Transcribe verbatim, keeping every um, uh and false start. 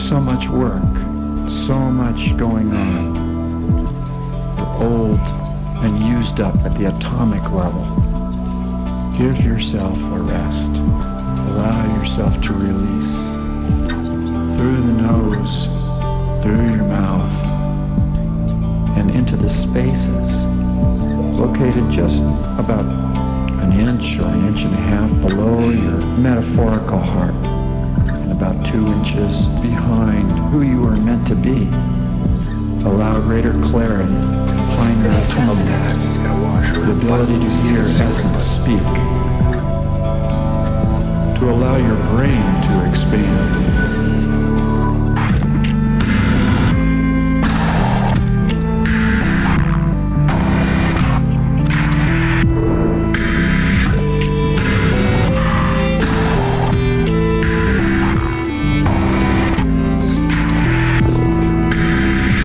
so much work, so much going on. You're old and used up at the atomic level. Give yourself a rest. Allow yourself to release. Through the nose, through your mouth, and into the spaces located just about an inch or an inch and a half below your metaphorical heart, and about two inches behind who you are meant to be. Allow greater clarity, finer autonomy, the ability to hear essence speak, to allow your brain to expand.